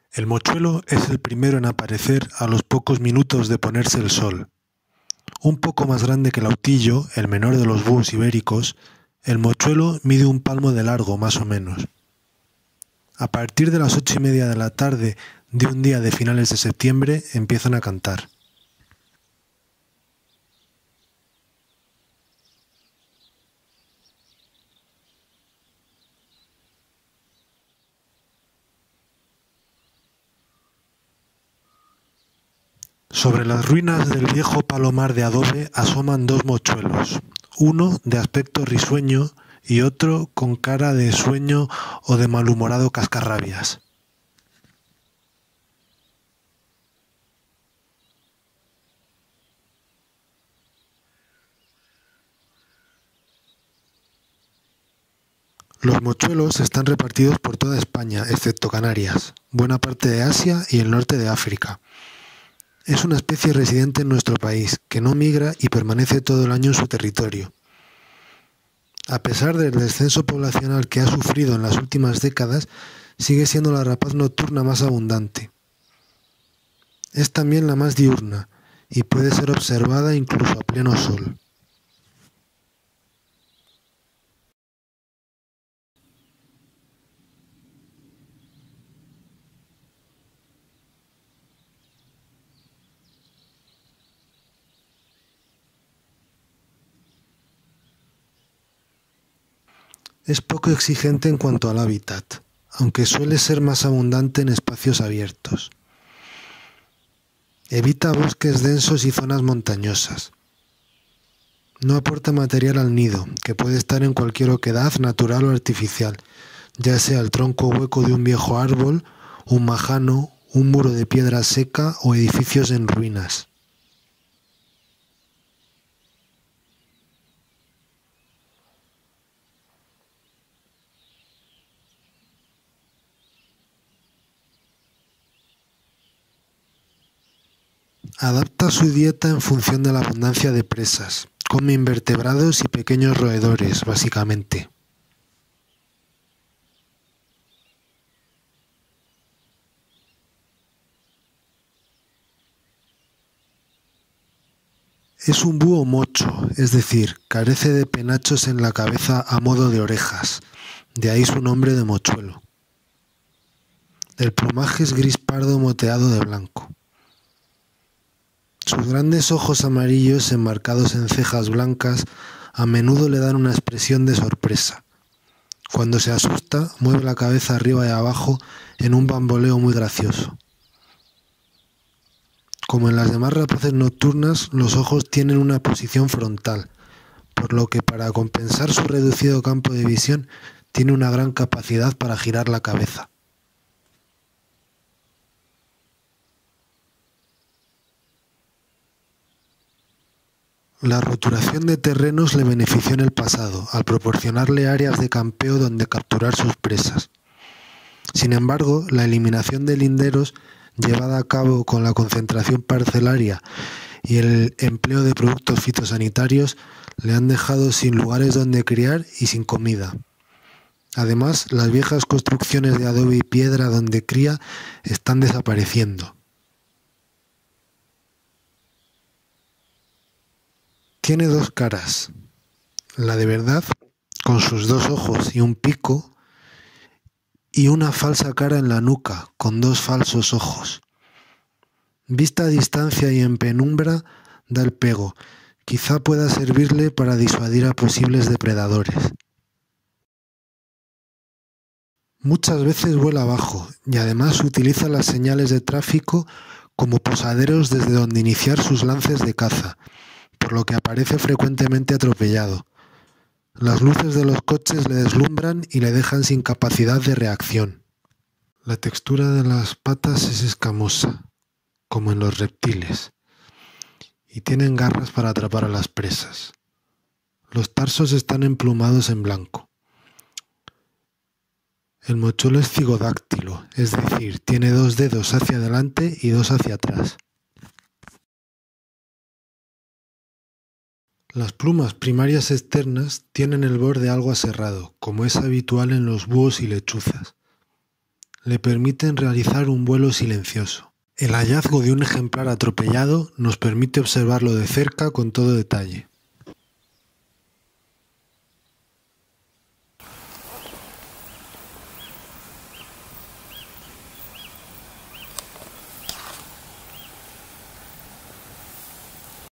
El mochuelo es el primero en aparecer a los pocos minutos de ponerse el sol. Un poco más grande que el autillo, el menor de los búhos ibéricos, el mochuelo mide un palmo de largo más o menos. A partir de las 8:30 de la tarde de un día de finales de septiembre empiezan a cantar. Sobre las ruinas del viejo palomar de adobe asoman dos mochuelos, uno de aspecto risueño y otro con cara de sueño o de malhumorado cascarrabias. Los mochuelos están repartidos por toda España, excepto Canarias, buena parte de Asia y el norte de África. Es una especie residente en nuestro país, que no migra y permanece todo el año en su territorio. A pesar del descenso poblacional que ha sufrido en las últimas décadas, sigue siendo la rapaz nocturna más abundante. Es también la más diurna y puede ser observada incluso a pleno sol. Es poco exigente en cuanto al hábitat, aunque suele ser más abundante en espacios abiertos. Evita bosques densos y zonas montañosas. No aporta material al nido, que puede estar en cualquier oquedad natural o artificial, ya sea el tronco hueco de un viejo árbol, un majano, un muro de piedra seca o edificios en ruinas. Adapta su dieta en función de la abundancia de presas. Come invertebrados y pequeños roedores, básicamente. Es un búho mocho, es decir, carece de penachos en la cabeza a modo de orejas, de ahí su nombre de mochuelo. El plumaje es gris pardo moteado de blanco. Sus grandes ojos amarillos enmarcados en cejas blancas a menudo le dan una expresión de sorpresa. Cuando se asusta, mueve la cabeza arriba y abajo en un bamboleo muy gracioso. Como en las demás rapaces nocturnas, los ojos tienen una posición frontal, por lo que para compensar su reducido campo de visión, tiene una gran capacidad para girar la cabeza. La roturación de terrenos le benefició en el pasado, al proporcionarle áreas de campeo donde capturar sus presas. Sin embargo, la eliminación de linderos, llevada a cabo con la concentración parcelaria y el empleo de productos fitosanitarios, le han dejado sin lugares donde criar y sin comida. Además, las viejas construcciones de adobe y piedra donde cría están desapareciendo. Tiene dos caras, la de verdad, con sus dos ojos y un pico, y una falsa cara en la nuca, con dos falsos ojos. Vista a distancia y en penumbra, da el pego. Quizá pueda servirle para disuadir a posibles depredadores. Muchas veces vuela bajo y además utiliza las señales de tráfico como posaderos desde donde iniciar sus lances de caza, por lo que aparece frecuentemente atropellado. Las luces de los coches le deslumbran y le dejan sin capacidad de reacción. La textura de las patas es escamosa, como en los reptiles, y tienen garras para atrapar a las presas. Los tarsos están emplumados en blanco. El mochuelo es cigodáctilo, es decir, tiene dos dedos hacia adelante y dos hacia atrás. Las plumas primarias externas tienen el borde algo aserrado, como es habitual en los búhos y lechuzas. le permiten realizar un vuelo silencioso. El hallazgo de un ejemplar atropellado nos permite observarlo de cerca con todo detalle.